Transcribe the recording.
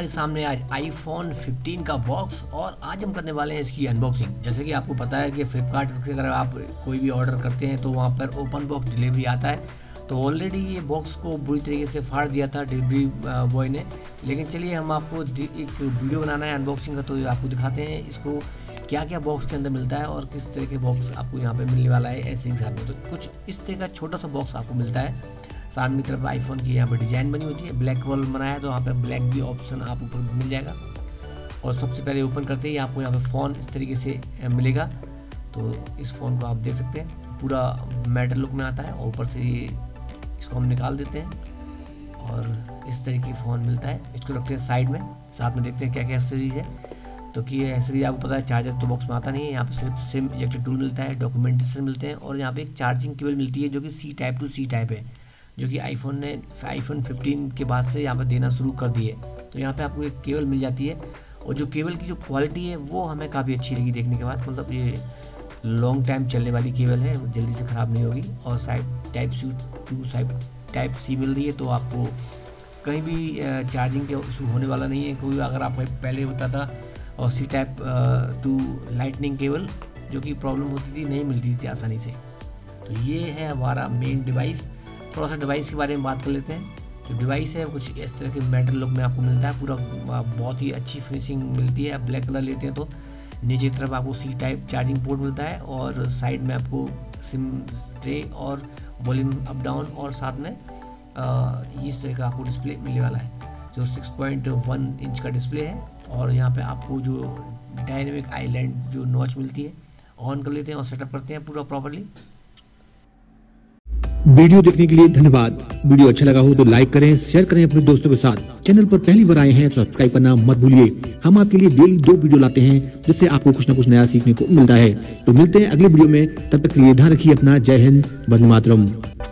हमारे सामने आज iPhone 15 का बॉक्स और आज हम करने वाले हैं इसकी अनबॉक्सिंग। जैसे कि आपको पता है कि फ्लिपकार्ट से अगर आप कोई भी ऑर्डर करते हैं तो वहाँ पर ओपन बॉक्स डिलीवरी आता है। तो ऑलरेडी ये बॉक्स को बुरी तरीके से फाड़ दिया था डिलीवरी बॉय ने, लेकिन चलिए हम आपको एक वीडियो बनाना है अनबॉक्सिंग का, तो आपको दिखाते हैं इसको क्या क्या बॉक्स के अंदर मिलता है और किस तरह के बॉक्स आपको यहाँ पे मिलने वाला है ऐसे ही साथ में। तो कुछ इस तरह का छोटा सा बॉक्स आपको मिलता है। सामने की तरफ आईफोन की यहाँ पर डिज़ाइन बनी होती है, ब्लैक वॉल बनाया है तो यहाँ पर ब्लैक भी ऑप्शन आप ऊपर मिल जाएगा। और सबसे पहले ओपन करते ही आपको यहाँ पे फ़ोन इस तरीके से मिलेगा। तो इस फ़ोन को आप देख सकते हैं पूरा मेटल लुक में आता है और ऊपर से इसको हम निकाल देते हैं और इस तरह की फ़ोन मिलता है। इसको रखते हैं साइड में, साथ में देखते हैं क्या क्या एसेसरीज है। तो कि एसेसरीज आपको पता है चार्जर तो बॉक्स में आता नहीं है, यहाँ पे सिर्फ सिम इजेक्टर टूल मिलता है, डॉक्यूमेंटेशन मिलते हैं और यहाँ पे एक चार्जिंग केबल मिलती है जो कि C type to C type है, जो कि आईफोन ने iPhone 15 के बाद से यहाँ पर देना शुरू कर दी है। तो यहाँ पे आपको एक केबल मिल जाती है और जो केबल की जो क्वालिटी है वो हमें काफ़ी अच्छी लगी देखने के बाद। मतलब ये लॉन्ग टाइम चलने वाली केबल है, जल्दी से ख़राब नहीं होगी। और साइड टाइप C मिल रही है, तो आपको कहीं भी चार्जिंग के इशू होने वाला नहीं है। कोई अगर आप पहले होता था और C type to lightning cable जो कि प्रॉब्लम होती थी, नहीं मिलती थी आसानी से। तो ये है हमारा मेन डिवाइस। थोड़ा सा डिवाइस के बारे में बात कर लेते हैं। जो डिवाइस है कुछ इस तरह के मेटल लुक में आपको मिलता है, पूरा बहुत ही अच्छी फिनिशिंग मिलती है। आप ब्लैक कलर लेते हैं तो नीचे की तरफ आपको C टाइप चार्जिंग पोर्ट मिलता है और साइड में आपको सिम ट्रे और वॉल्यूम अप डाउन और साथ में इस तरह का आपको डिस्प्ले मिलने वाला है जो 6.1 इंच का डिस्प्ले है। और यहाँ पे आपको जो डायनेमिक आइलैंड जो नॉच मिलती है ऑन कर लेते हैं और सेटअप करते हैं पूरा प्रॉपर्ली। वीडियो देखने के लिए धन्यवाद। वीडियो अच्छा लगा हो तो लाइक करें, शेयर करें अपने दोस्तों के साथ। चैनल पर पहली बार आए हैं तो सब्सक्राइब करना मत भूलिए। हम आपके लिए डेली 2 वीडियो लाते हैं जिससे आपको कुछ ना कुछ नया सीखने को मिलता है। तो मिलते हैं अगले वीडियो में, तब तक के लिए ध्यान रखिए अपना। जय हिंद, वंदे मातरम।